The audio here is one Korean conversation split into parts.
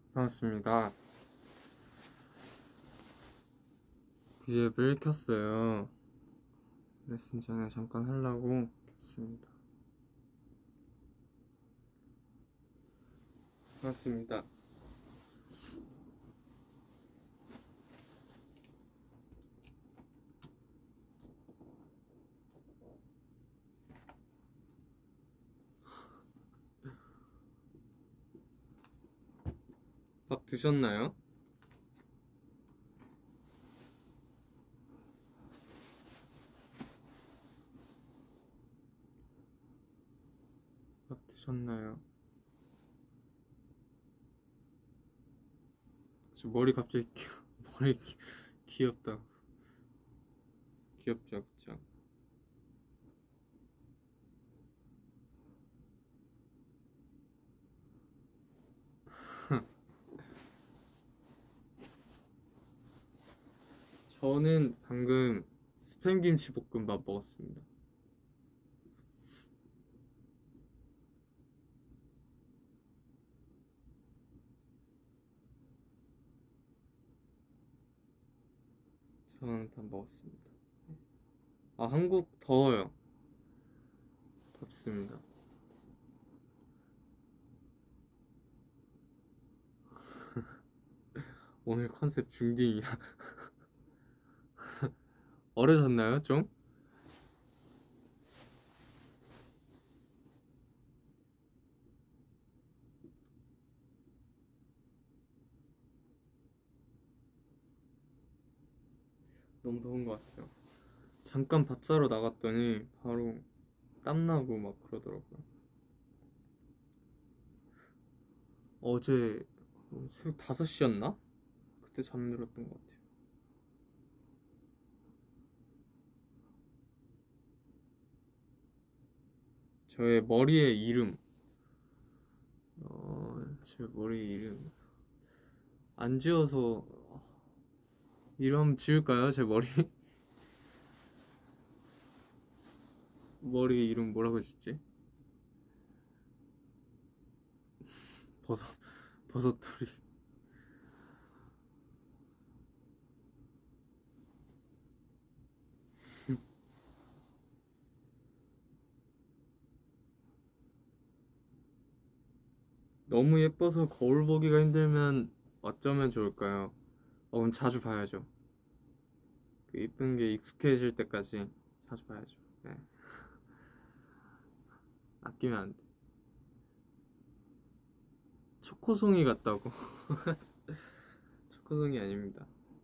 반갑습니다. V앱을 켰어요. 레슨 전에 잠깐 하려고 켰습니다. 반갑습니다. 밥 드셨나요? 밥 드셨나요? 저 머리 갑자기 머리 귀엽다. 귀엽죠, 그쵸? 저는 방금 스팸 김치 볶음밥 먹었습니다. 저는 밥 먹었습니다. 아, 한국 더워요. 덥습니다. 오늘 컨셉 중딩이야. 어려졌나요, 좀? 너무 더운 것 같아요. 잠깐 밥 사러 나갔더니 바로 땀나고 막 그러더라고요. 어제 새벽 5시였나? 그때 잠들었던 것 같아요. 저의 머리의 이름, 제 머리 이름 안 지어서 이름 지을까요? 제 머리 머리 이름 뭐라고 짓지? 버섯 버섯돌이. 너무 예뻐서 거울 보기가 힘들면 어쩌면 좋을까요? 그럼 자주 봐야죠. 그 이쁜 게 익숙해질 때까지 자주 봐야죠. 네. 아끼면 안 돼. 초코송이 같다고. 초코송이 아닙니다.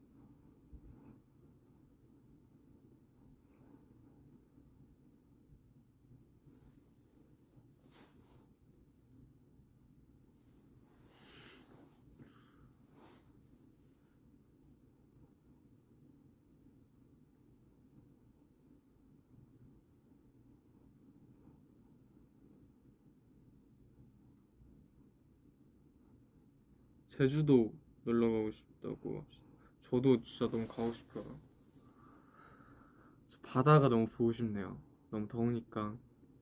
제주도 놀러 가고 싶다고. 저도 진짜 너무 가고 싶어요. 바다가 너무 보고 싶네요. 너무 더우니까.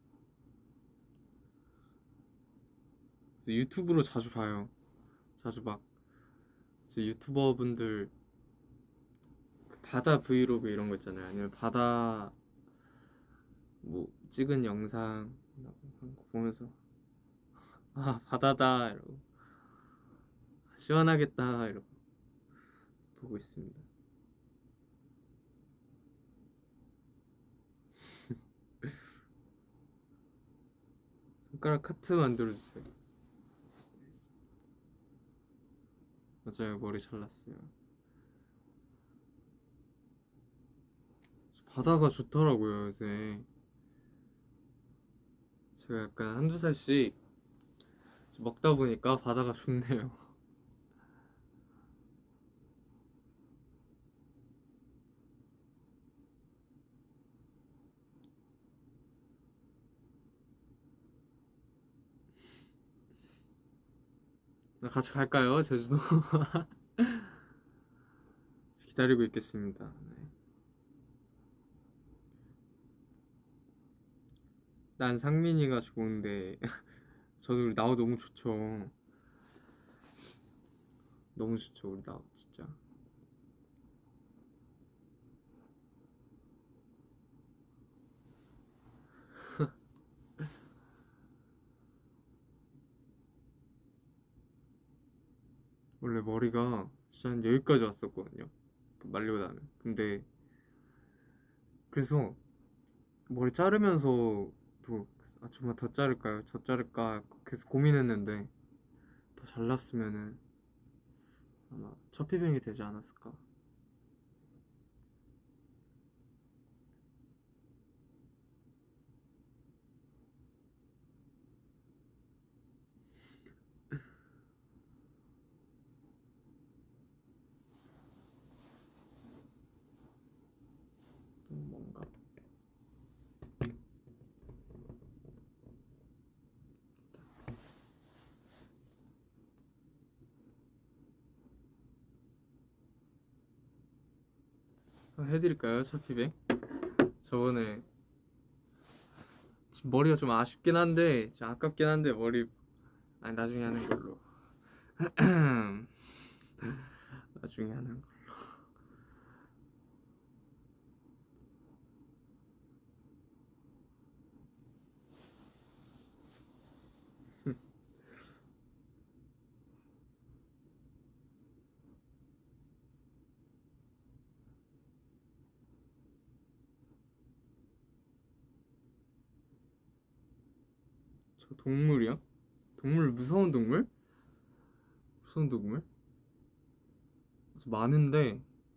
그래서 유튜브로 자주 봐요. 자주 막 이제 유튜버 분들 그 바다 브이로그 이런 거 있잖아요. 아니면 바다 뭐 찍은 영상 그런 거 보면서 아, 바다다 이러고 시원하겠다 이러고 보고 있습니다. 손가락 하트 만들어 주세요. 맞아요, 머리 잘랐어요. 바다가 좋더라고요, 요새. 제가 약간 한두 살씩 먹다 보니까 바다가 좋네요. 같이 갈까요, 제주도? 기다리고 있겠습니다. 네. 난 상민이가 좋은데 저도 나도 너무 좋죠. 너무 좋죠 우리 나 진짜. 원래 머리가 진짜 한 여기까지 왔었거든요. 그 말리고 나면. 근데 그래서 머리 자르면서도 정말 더 자를까요? 더 자를까 계속 고민했는데 더 잘랐으면은 아마 첫피뱅이 되지 않았을까. 또 뭔가 해드릴까요? 첫피뱅? 저번에 지금 머리가 좀 아쉽긴 한데 좀 아깝긴 한데 머리 아니 나중에 하는 걸로. 나중에 하는 거. 저 동물이요? 동물 무서운 동물? 무서운 동물? 저 많은데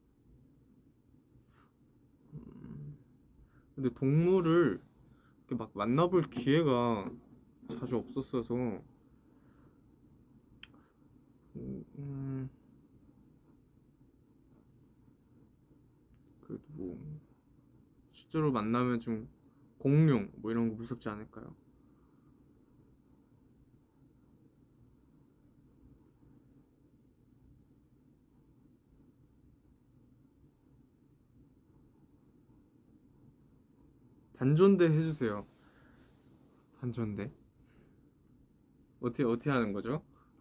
근데 동물을 이렇게 막 만나볼 기회가 자주 없었어서 음, 그래도 뭐 실제로 만나면 좀 공룡 뭐 이런 거 무섭지 않을까요? 단존대 해주세요. 단존대 어떻게 하는 거죠?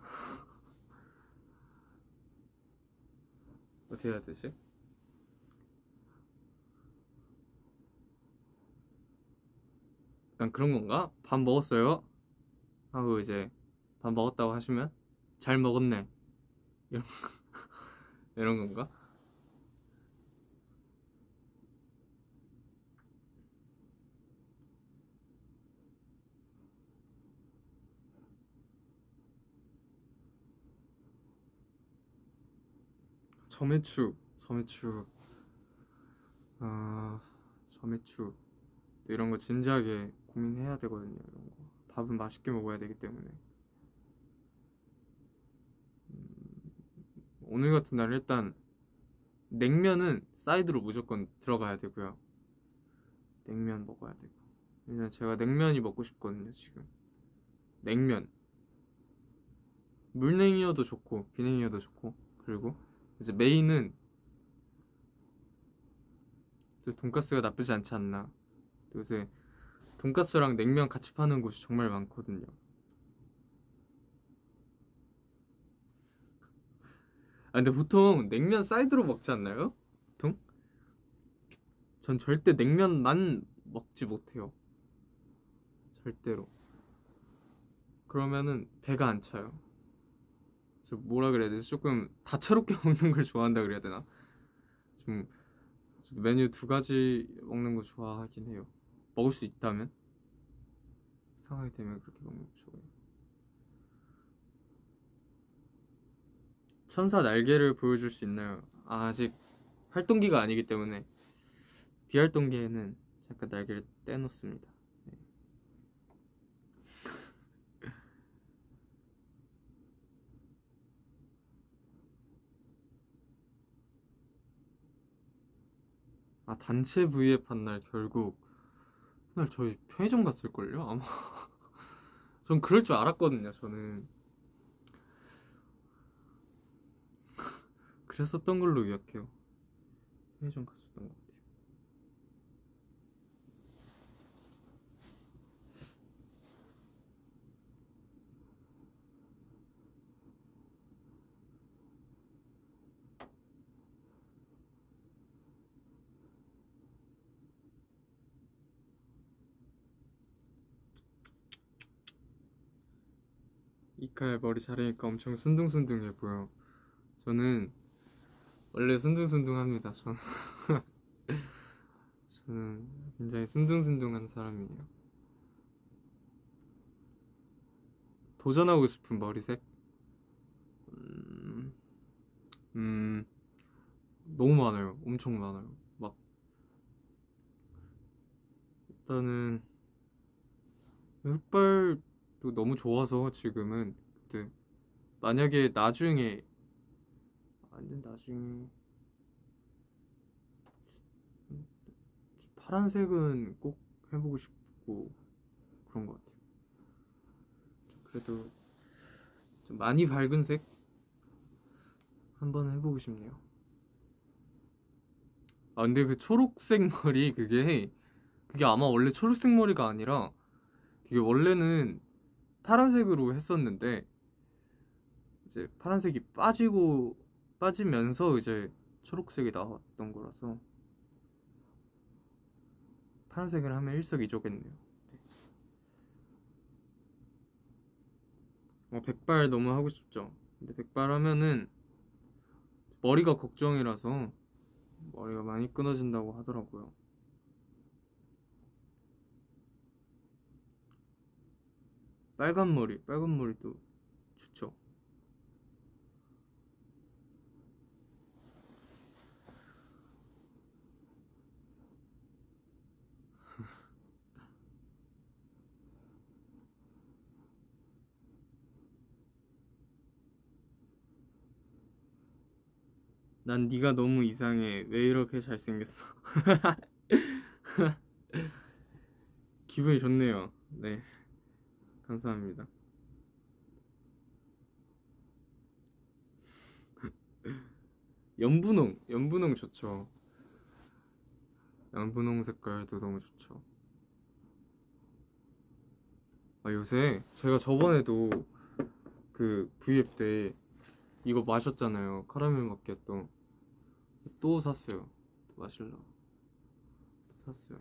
어떻게 해야 되지? 약간 그런 건가? 밥 먹었어요? 하고 이제 밥 먹었다고 하시면 잘 먹었네 이런 이런 건가? 점액추 아 점액추 이런 거 진지하게 고민해야 되거든요. 이런 거 밥은 맛있게 먹어야 되기 때문에 오늘 같은 날 일단 냉면은 사이드로 무조건 들어가야 되고요. 냉면 먹어야 되고 왜냐면 제가 냉면이 먹고 싶거든요 지금. 냉면 물냉이어도 좋고 비냉이어도 좋고 그리고 이제 메인은 또 돈까스가 나쁘지 않지 않나. 요새 돈까스랑 냉면 같이 파는 곳이 정말 많거든요. 아 근데 보통 냉면 사이드로 먹지 않나요? 보통? 전 절대 냉면만 먹지 못해요. 절대로. 그러면은 배가 안 차요. 저 뭐라 그래야 되지? 조금 다채롭게 먹는 걸 좋아한다 그래야 되나? 좀 저도 메뉴 두 가지 먹는 거 좋아하긴 해요. 먹을 수 있다면 상황이 되면 그렇게 먹는 거 좋아해요. 천사 날개를 보여줄 수 있나요? 아직 활동기가 아니기 때문에 비활동기에는 잠깐 날개를 떼놓습니다. 네. 아 단체 V앱 한 날 결국 그날 저희 편의점 갔을걸요? 아마 전 그럴 줄 알았거든요. 저는 그랬었던 걸로 기억해요. 편의점 갔었던 것 같아요. 이칼 머리 자르니까 엄청 순둥순둥해 보여. 저는 원래 순둥순둥합니다. 저는 굉장히 순둥순둥한 사람이에요. 도전하고 싶은 머리색? 음, 음, 너무 많아요. 엄청 많아요. 막 일단은 흑발도 너무 좋아서 지금은. 근데 만약에 나중에 아니 나중에 파란색은 꼭 해보고 싶고 그런 것 같아요. 그래도 좀 많이 밝은 색 한번 해보고 싶네요. 아 근데 그 초록색 머리 그게 아마 원래 초록색 머리가 아니라 그게 원래는 파란색으로 했었는데 이제 파란색이 빠지면서 이제 초록색이 나왔던 거라서 파란색을 하면 일석이조겠네요. 백발 너무 하고 싶죠. 근데 백발 하면은 머리가 걱정이라서 머리가 많이 끊어진다고 하더라고요. 빨간 머리도 좋죠. 난 네가 너무 이상해. 왜 이렇게 잘생겼어? 기분이 좋네요. 네, 감사합니다. 연분홍 좋죠. 연분홍 색깔도 너무 좋죠. 아, 요새 제가 저번에도 그 V앱 때 이거 마셨잖아요. 카라멜 마키아또. 또 샀어요. 또 마실라. 또 샀어요.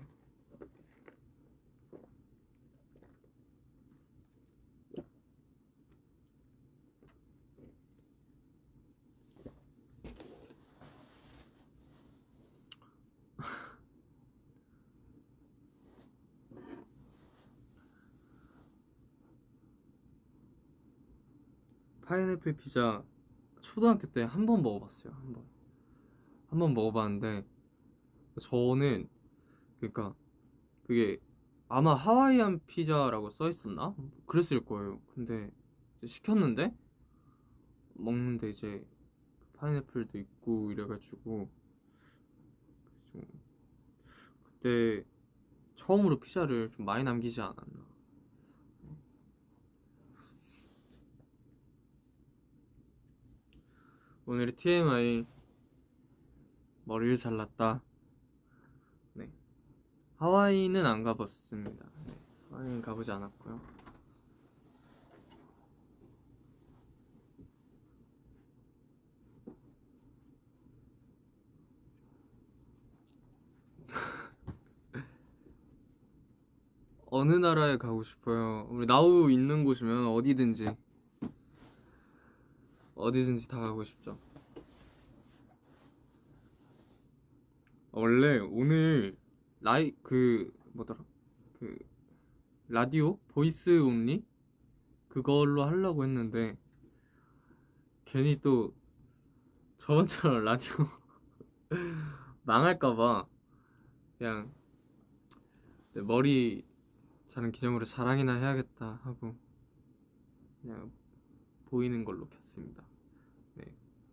파인애플 피자 초등학교 때 한 번 먹어봤어요. 한 번 먹어봤는데 저는 그러니까 그게 아마 하와이안 피자라고 써 있었나? 그랬을 거예요. 근데 이제 시켰는데 먹는데 이제 파인애플도 있고 이래가지고 좀 그때 처음으로 피자를 좀 많이 남기지 않았나. 오늘의 TMI 머리를 잘랐다. 네. 하와이는 안 가봤습니다. 네. 하와이는 가보지 않았고요. 어느 나라에 가고 싶어요? 우리 나우 있는 곳이면 어디든지 다 가고 싶죠. 원래 오늘 뭐더라? 그 라디오 보이스 온리 그걸로 하려고 했는데 괜히 또 저번처럼 라디오 망할까봐 그냥 내 머리 자른 기념으로 자랑이나 해야겠다 하고 그냥 보이는 걸로 켰습니다. 네.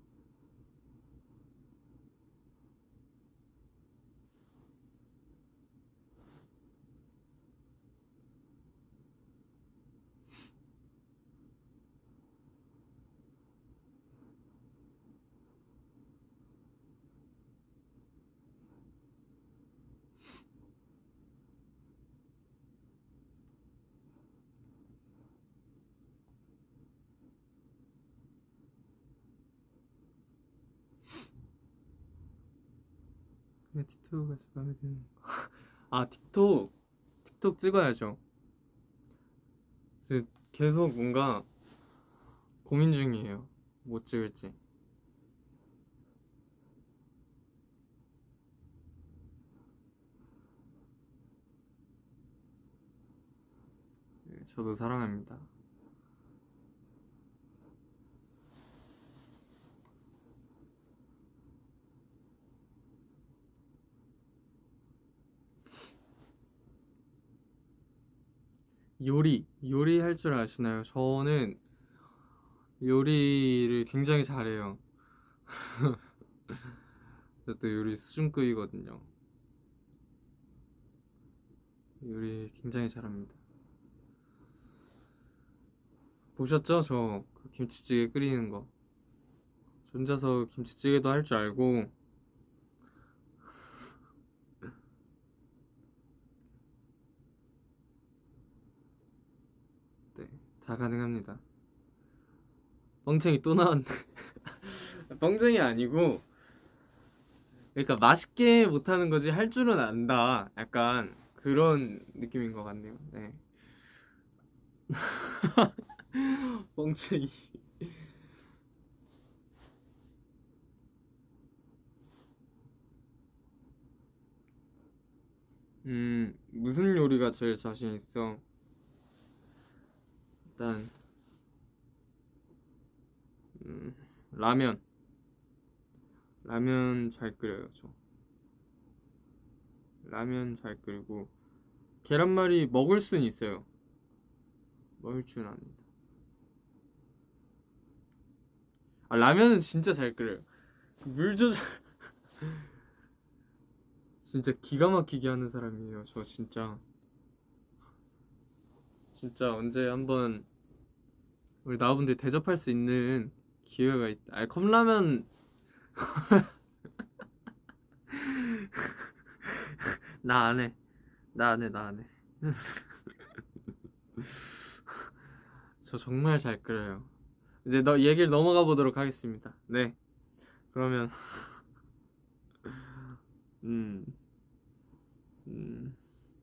근데 틱톡가 제 맘에 드는 거. 아 틱톡 찍어야죠. 계속 뭔가 고민 중이에요. 뭐 찍을지. 네, 저도 사랑합니다. 요리할 줄 아시나요? 저는 요리를 굉장히 잘해요. 저도 요리 수준급이거든요. 요리 굉장히 잘합니다. 보셨죠? 저그 김치찌개 끓이는 거. 저 혼자서 김치찌개도 할 줄 알고. 네, 다 가능합니다. 뻥쟁이 또 나왔네. 뻥쟁이 아니고, 그러니까 맛있게 못하는 거지 할 줄은 안다. 약간 그런 느낌인 것 같네요. 네. 뻥쟁이. 무슨 요리가 제일 자신 있어? 일단 라면. 라면 잘 끓여요, 저. 라면 잘 끓이고 계란말이 먹을 순 있어요. 먹을 줄 압니다. 아, 라면은 진짜 잘 끓여요. 물 조절 진짜 기가 막히게 하는 사람이에요. 저 진짜 언제 한번 우리 나와분들 대접할 수 있는 기회가 있다. 아, 컵라면 나 안 해. 나 안 해. 나 안 해. 저 정말 잘 끓여요. 이제 얘기를 넘어가 보도록 하겠습니다. 네. 그러면 음, 음.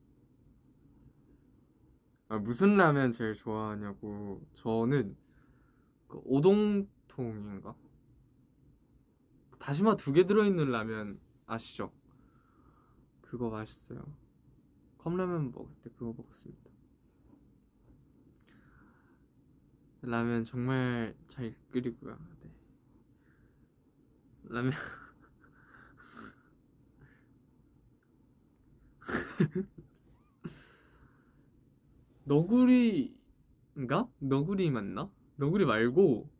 아, 무슨 라면 제일 좋아하냐고. 저는 그 오동통인가? 다시마 2개 들어있는 라면 아시죠? 그거 맛있어요. 컵라면 먹을 때 그거 먹었습니다. 라면 정말 잘 끓이고요. 네. 라면 너구리인가? 너구리 맞나? 너구리 말고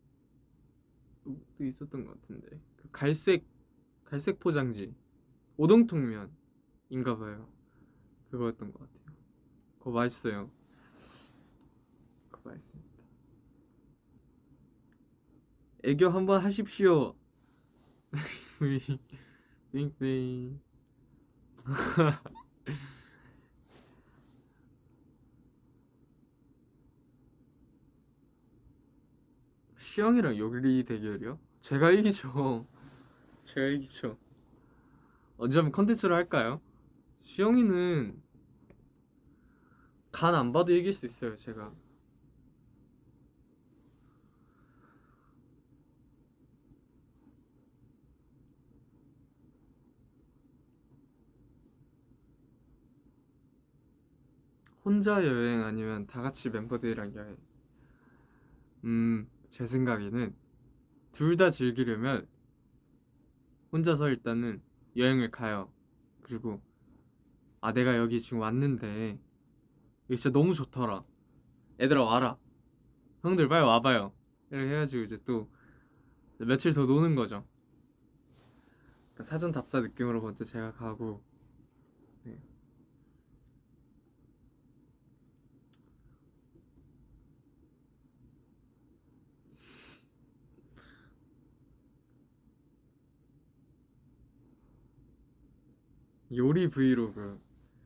또 있었던 것 같은데 그 갈색 포장지 오동통면인가 봐요. 그거였던 것 같아요. 그거 맛있어요. 그거 맛있습니다. 애교 한번 하십시오. 윙윙. 시영이랑 요리 대결이요? 제가 이기죠. 제가 이기죠. 언제 한번 컨텐츠로 할까요? 시영이는 간 안 봐도 이길 수 있어요. 제가 혼자 여행 아니면 다 같이 멤버들이랑 여행. 제 생각에는 둘 다 즐기려면 혼자서 일단은 여행을 가요. 그리고 아, 내가 여기 지금 왔는데 이게 진짜 너무 좋더라. 얘들아 와라. 형들 빨리 와봐요. 이렇게 해가지고 이제 또 며칠 더 노는 거죠. 그러니까 사전 답사 느낌으로 먼저 제가 가고. 네. 요리 브이로그.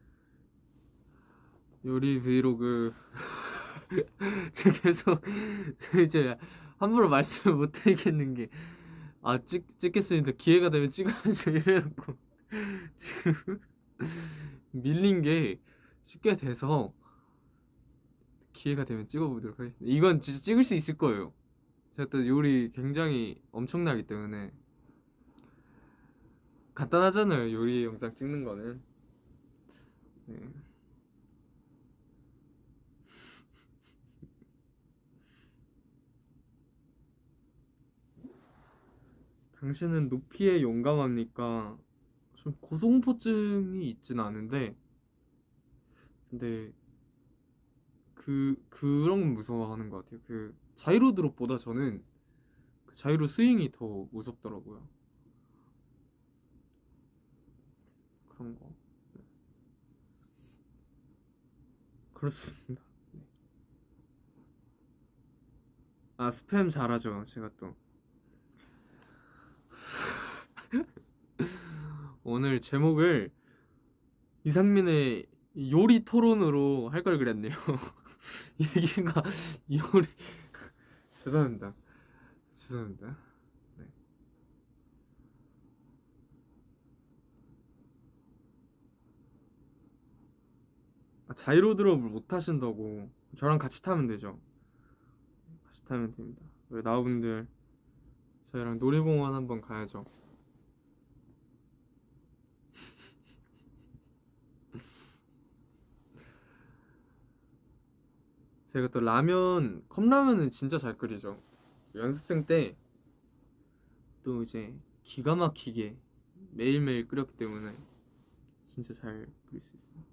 요리 브이로그. 저 계속 저 이제 함부로 말씀을 못 드리겠는 게, 아, 찍겠습니다. 기회가 되면 찍어야죠. 이래놓고 지금 밀린 게 쉽게 돼서 기회가 되면 찍어보도록 하겠습니다. 이건 진짜 찍을 수 있을 거예요. 제가 또 요리 굉장히 엄청나기 때문에 간단하잖아요. 요리 영상 찍는 거는. 네. 당신은 높이에 용감합니까? 좀 고소공포증이 있진 않은데, 근데 그런 건 무서워하는 것 같아요. 그 자이로 드롭보다 저는 그 자이로 스윙이 더 무섭더라고요. 그런 거. 네. 그렇습니다. 네. 아, 스팸 잘하죠. 제가 또 오늘 제목을 이상민의 요리 토론으로 할 걸 그랬네요. 얘기가 요리. 죄송합니다. 죄송합니다. 네. 아, 자이로 드롭을 못 하신다고. 저랑 같이 타면 되죠. 같이 타면 됩니다. 왜 나분들 저희랑 놀이공원 한번 가야죠. 제가 또 라면, 컵라면은 진짜 잘 끓이죠. 연습생 때 또 이제 기가 막히게 매일매일 끓였기 때문에 진짜 잘 끓일 수 있습니다.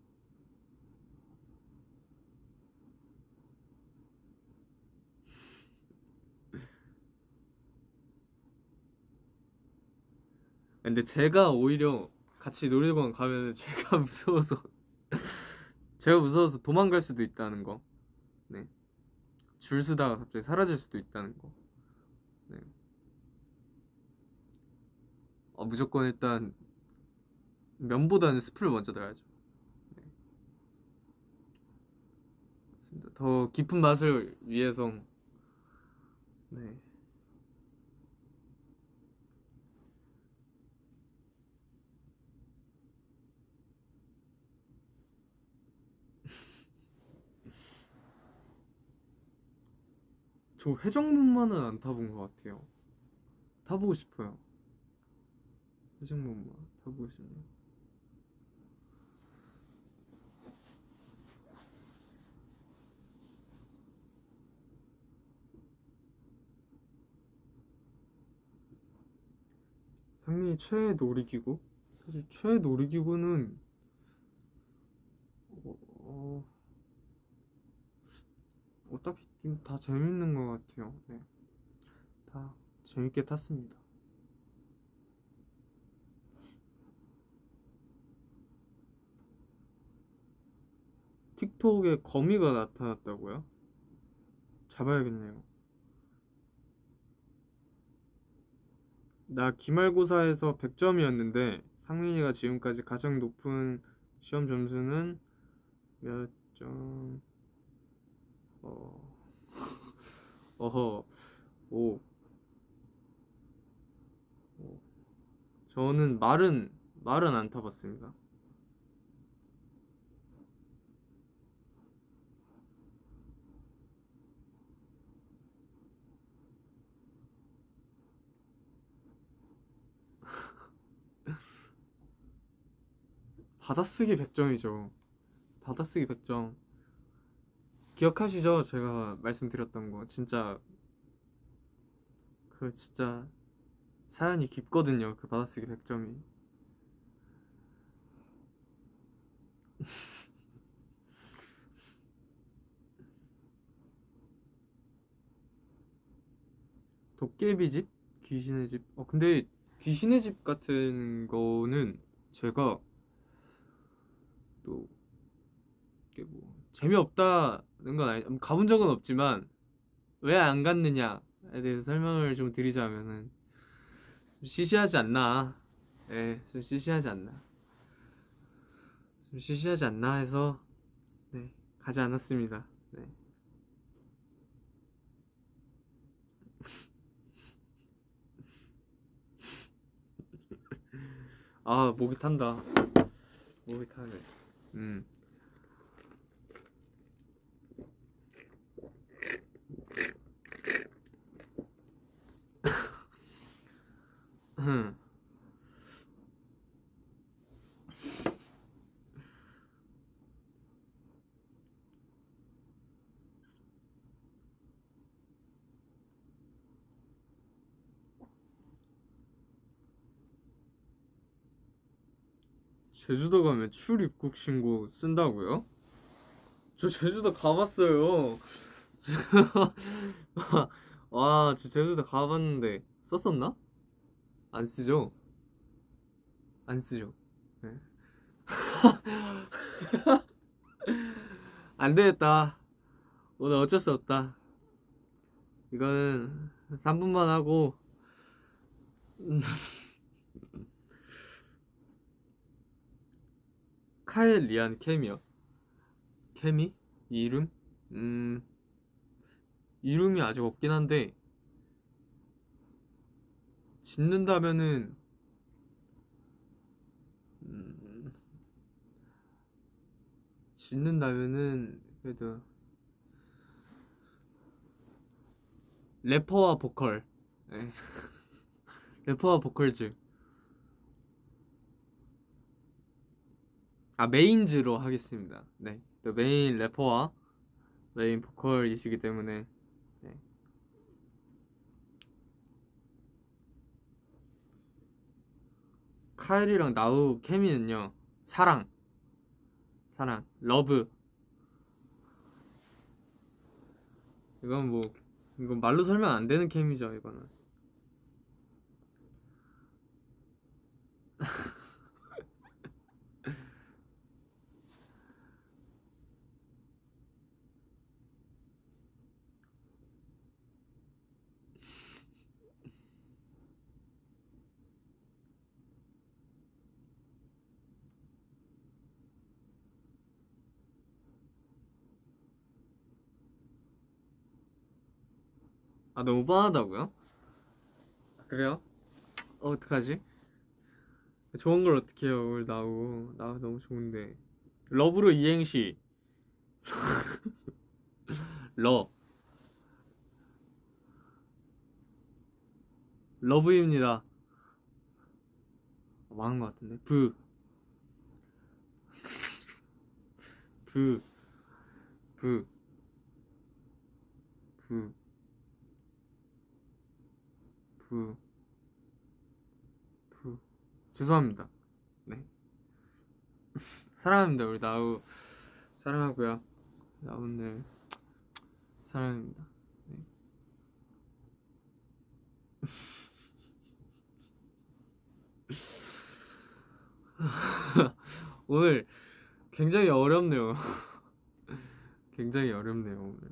근데 제가 오히려 같이 놀이공원 가면은 제가 무서워서 제가 무서워서 도망갈 수도 있다는 거. 네. 줄 서다가 갑자기 사라질 수도 있다는 거. 네. 무조건 일단 면보다는 스프를 먼저 넣어야죠. 네. 맞습니다. 더 깊은 맛을 위해서. 네. 저 회전목마는 안 타본 것 같아요. 타보고 싶어요. 회전목마 타보고 싶네요. 상민이 최애 놀이기구? 사실 최애 놀이기구는 어, 딱히 좀 다 재밌는 것 같아요. 네, 다 재밌게 탔습니다. 틱톡에 거미가 나타났다고요? 잡아야겠네요. 나 기말고사에서 100점이었는데 상민이가 지금까지 가장 높은 시험 점수는 몇 점? 어... 어허, 오, 오. 저는 말은 안 타봤습니다. 받아쓰기 100점이죠. 받아쓰기 100점. 기억하시죠? 제가 말씀드렸던 거. 진짜 그 진짜 사연이 깊거든요. 그 받아쓰기 100점이. 도깨비 집? 귀신의 집? 근데 귀신의 집 같은 거는 제가 또 이게 뭐 재미없다는 건 아니, 가본 적은 없지만 왜 안 갔느냐에 대해서 설명을 좀 드리자면은 좀 시시하지 않나. 네, 좀 시시하지 않나. 좀 시시하지 않나 해서 네, 가지 않았습니다. 네. 아, 목이 탄다. 목이 타네. 음. 제주도 가면 출입국 신고 쓴다고요? 저 제주도 가봤어요. 와, 저 제주도 가봤는데 썼었나? 안 쓰죠? 안 쓰죠. 네. 안 되겠다. 오늘 어쩔 수 없다. 이거는 3분만 하고 카엘 리안 케미요. 케미? 이름? 이름이 아직 없긴 한데 짓는다면은 짓는다면은 그래도 래퍼와 보컬. 네. 래퍼와 보컬즈. 아, 메인즈로 하겠습니다. 네, 또 메인 래퍼와 메인 보컬이시기 때문에. 네. 카일이랑 나우 케미는요, 사랑, 러브. 이건 뭐, 이건 말로 설명 안 되는 케미죠, 이거는. 아, 너무 뻔하다고요? 그래요? 어떡하지? 좋은 걸 어떻게 해요, 우리 나우 너무 좋은데. 러브로 이행시. 러 러브입니다. 망한 것 같은데. 부 부 부 부 부 죄송합니다. 네, 사랑합니다. 우리 나우 사랑하고요. 나우들 사랑합니다. 네. 오늘 굉장히 어렵네요. 굉장히 어렵네요, 오늘.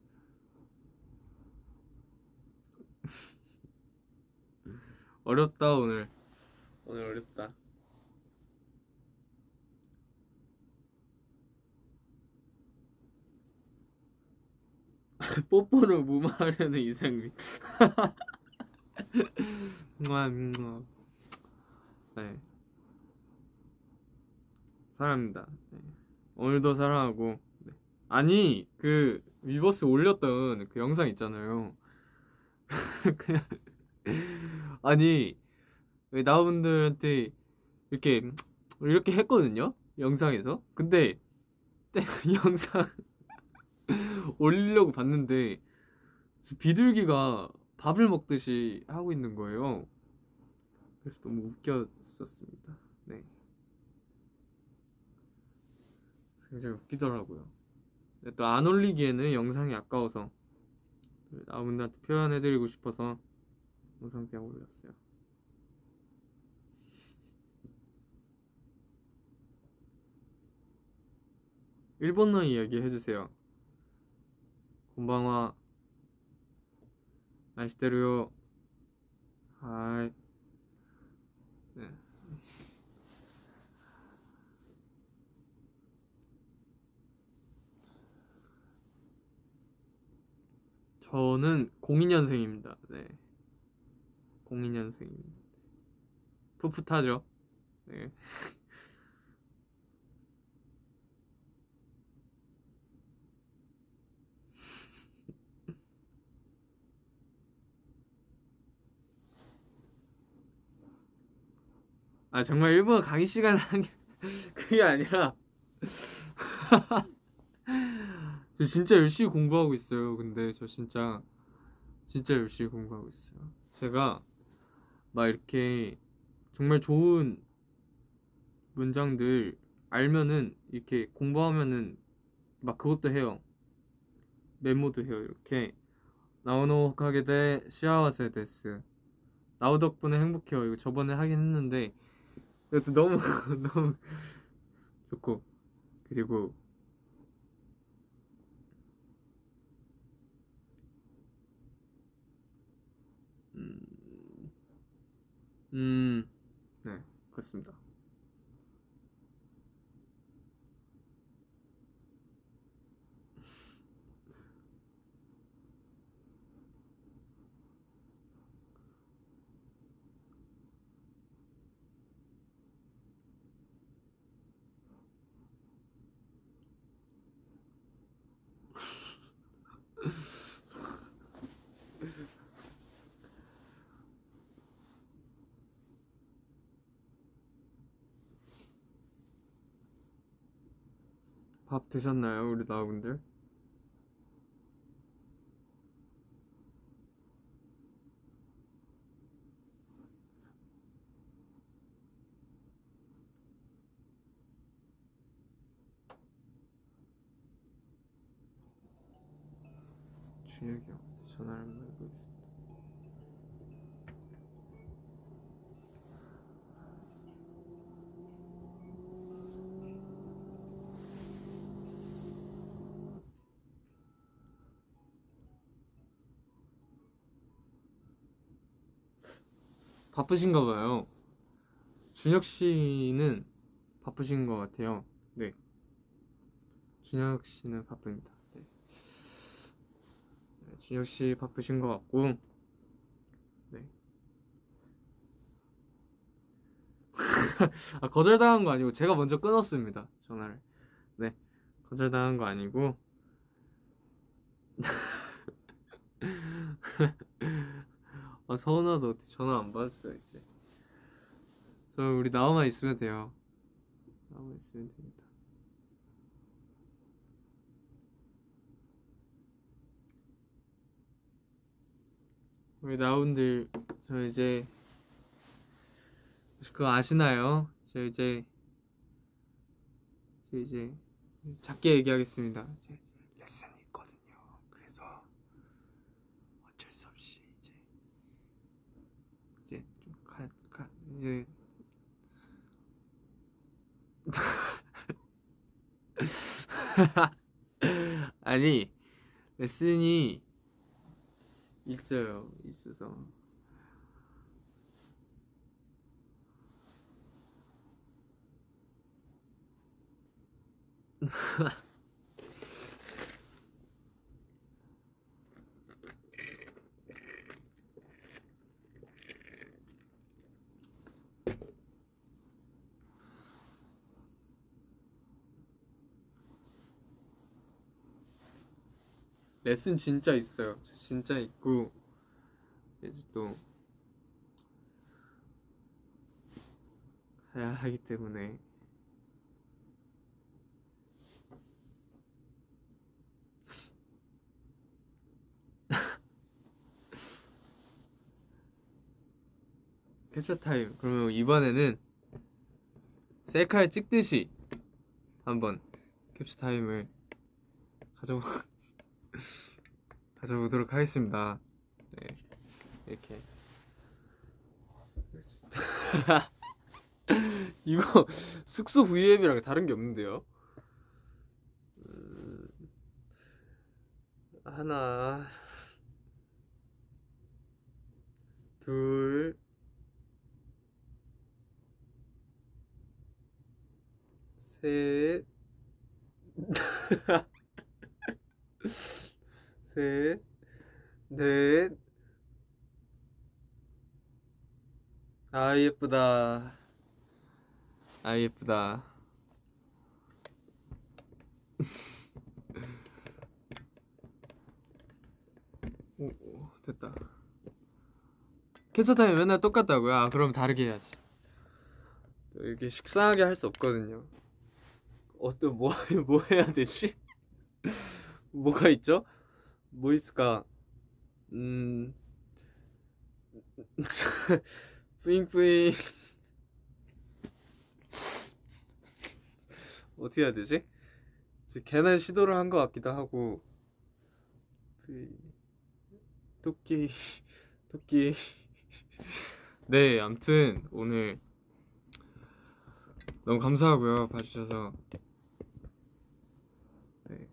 어렵다, 오늘. 오늘 어렵다. 뽀뽀로 무마하려는 이상민. 네, 사랑합니다. 네. 오늘도 사랑하고. 네. 아니, 그 위버스 올렸던 그 영상 있잖아요. 그냥 아니, 왜 나분들한테 이렇게 했거든요, 영상에서. 근데 영상 올리려고 봤는데 비둘기가 밥을 먹듯이 하고 있는 거예요. 그래서 너무 웃겼었습니다. 네, 굉장히 웃기더라고요. 또 안 올리기에는 영상이 아까워서 나분들한테 표현해드리고 싶어서 영상 그냥 올렸어요. 일본어 이야기 해주세요. 곤방와 아시테루요. 하이. 네. 저는 02년생입니다. 네, 02년생입니다. 풋풋하죠. 네. 아, 정말 일본어 강의 시간 하기 그게 아니라 저 진짜 열심히 공부하고 있어요. 근데 저 진짜 열심히 공부하고 있어요. 제가 막 이렇게 정말 좋은 문장들 알면은 이렇게 공부하면은 막 그것도 해요. 메모도 해요. 이렇게 나오노 하게 돼 시아와세 데스. 나우 덕분에 행복해요. 이거 저번에 하긴 했는데 이것도 너무 너무 좋고. 그리고 음, 네, 그렇습니다. 밥 드셨나요, 우리 나우분들? 준혁이 형한테 전화를 한번 해보겠습니다. 바쁘신가 봐요. 준혁 씨는 바쁘신 것 같아요. 네, 준혁 씨는 바쁩니다. 네. 준혁 씨 바쁘신 것 같고, 네. 아, 거절당한 거 아니고 제가 먼저 끊었습니다. 전화를. 네, 거절당한 거 아니고. 아, 서운하다. 어떻게 전화 안 받았어요 이제. 저 우리 나와만 있으면 돼요. 나와만 있으면 됩니다. 우리 나온들 저 이제 그거 아시나요? 저 이제 작게 얘기하겠습니다. 이제 레슨이 있거든요. 그래서 어쩔 수 없이 이제 좀 이제 아니, 레슨이 있어서 레슨 진짜 있어요. 진짜 있고 이제 또 해야 하기 때문에 캡처 타임. 그러면 이번에는 셀카를 찍듯이 한번 캡처 타임을 가져 가져보도록 하겠습니다. 네, 이렇게 이거 숙소 V앱이랑 다른 게 없는데요? 하나, 둘, 셋, 셋, 넷. 아, 예쁘다. 아, 예쁘다. 오, 됐다. 캡처 타임 맨날 똑같다고요? 아, 그럼 다르게 해야지. 이렇게 식상하게 할 수 없거든요. 어떤 뭐 해야 되지? 뭐가 있죠? 뭐 있을까? 뿌잉뿌잉. 어떻게 해야 되지? 걔는 시도를 한 것 같기도 하고. 토끼 토끼. 네, 아무튼 오늘 너무 감사하고요, 봐주셔서. 네.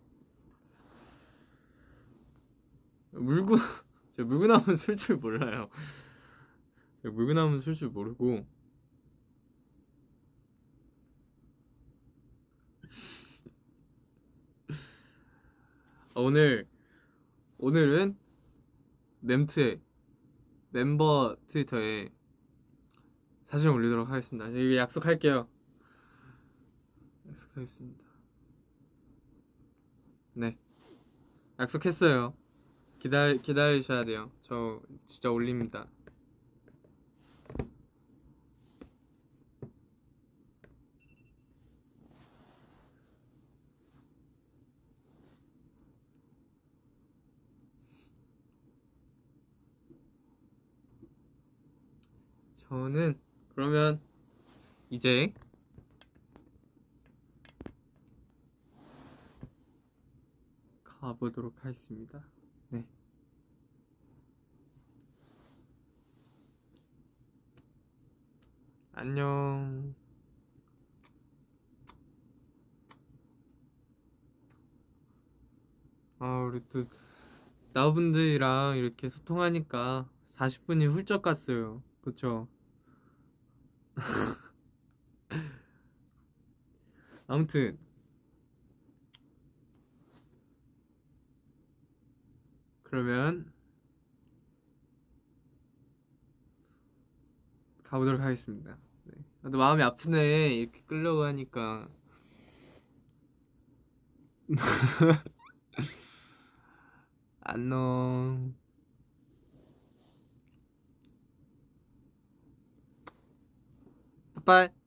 물고 제가 물구나무 쓸 줄 몰라요. 제가 물구나무 쓸 줄 모르고. 오늘은 mem트에 멤버 트위터에 사진 올리도록 하겠습니다. 이게 약속할게요. 약속하겠습니다. 네, 약속했어요. 기다리셔야 돼요. 저 진짜 올립니다. 저는 그러면 이제 가보도록 하겠습니다. 네. 안녕. 우리 또 나분들이랑 이렇게 소통하니까 40분이 훌쩍 갔어요. 그쵸? 아무튼 그러면 가보도록 하겠습니다. 네. 또 마음이 아프네, 이렇게 끌려고 하니까. 안녕. 빠빠이.